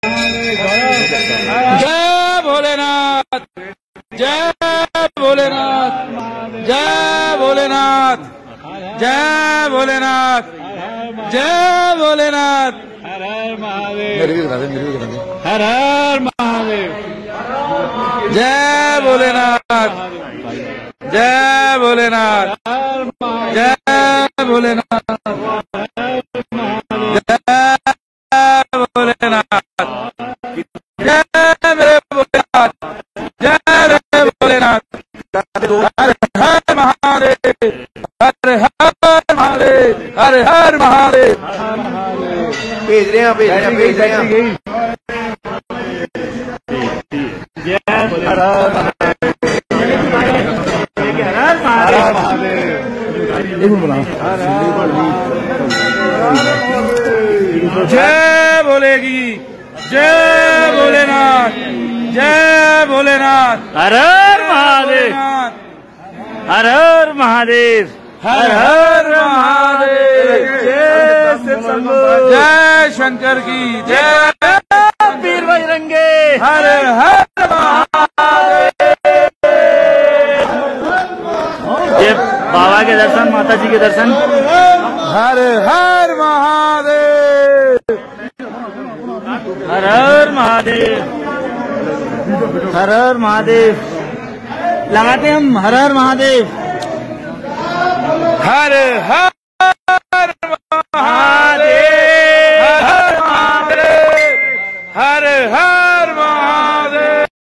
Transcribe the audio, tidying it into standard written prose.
जय भोलेनाथ, जय भोलेनाथ, जय भोलेनाथ, जय भोलेनाथ, जय भोलेनाथ। हर हर महादेव, हर हर महादेव। जय भोलेनाथ, जय भोलेनाथ, जय भोलेनाथ, जय भोलेनाथ, जय मेरे भोलेनाथ, जय मेरे भोलेनाथ। हर हर महादेव, हर हर महादेव, हर हर महादेव। भेज रहे हैं, भेज रहे हैं, भेज रहे हैं। जय हर हर महादेव। जय भोलेगी, जय भोलेनाथ, जय भोलेनाथ। हर हर महादेव, हर हर महादेव, हर हर महादेव। जय शिव शंभो, जय शंकर की जय। वीर बजरंगे, हर हर महादेव। ये बाबा के दर्शन, माता जी के दर्शन। हर हर महादेव, हर हर महादेव, हर हर महादेव। लगाते हम हर हर महादेव। हर हर